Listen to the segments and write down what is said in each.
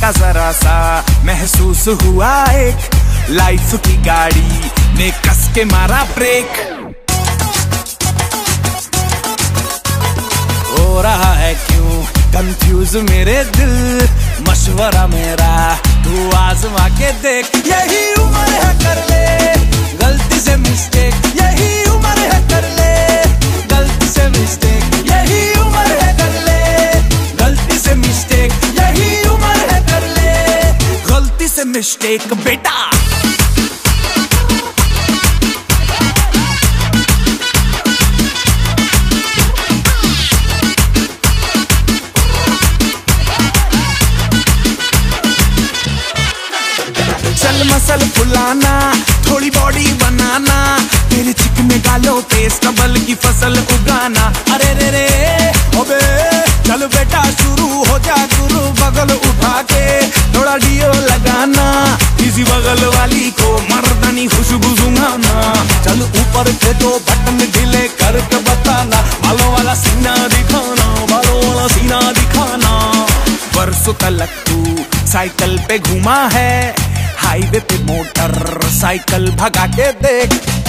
झटका जरा सा महसूस हुआ, एक लाइफ की गाड़ी ने कस के मारा ब्रेक। हो रहा है क्यों कंफ्यूज मेरे दिल, मशवरा मेरा तू आजमा के देख। यही उम्र है कर ले गलती से मिस्टेक, यही उम्र है कर ले गलती से मिस्टेक, यही उम्र है कर ले गलती से मिस्टेक, यही उम्र है कर ले गलती से मिस्टेक बेटा। चल मसल फुलाना, थोड़ी बॉडी बनाना, तेरे चिकने गालों पे स्टबल की फसल उगाना। अरे रे रे ओबे चल बेटा शुरू हो जा गुरु, बगल उठा के थोड़ा डियो लगाना, किसी बगल वाली को मर्दानी खुशबू सुंघाना। चल ऊपर के दो बटन ढीले करके बताना, बालों वाला सीना दिखाना, बालों वाला सीना दिखाना। बरसों तक तू साइकिल पे घूमा है, हाईवे पे मोटर साइकिल भगा के देख।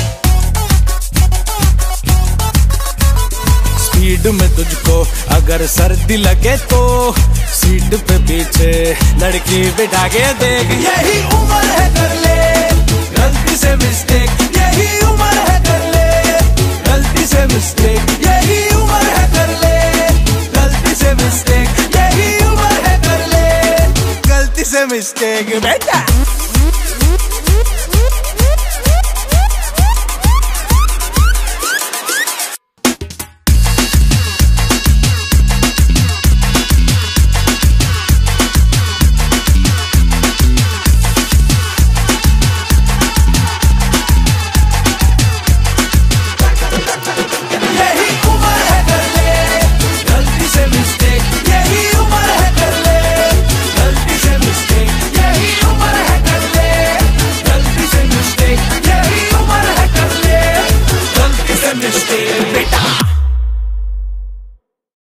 स्पीड में तुझको अगर सर्दी लगे तो सीट पे पीछे लड़की बिठा के देख। यही उम्र है कर ले गलती से मिस्टेक, यही उम्र है कर ले गलती से मिस्टेक, यही उम्र है कर ले गलती से मिस्टेक, यही उम्र है कर ले गलती से मिस्टेक बेटा।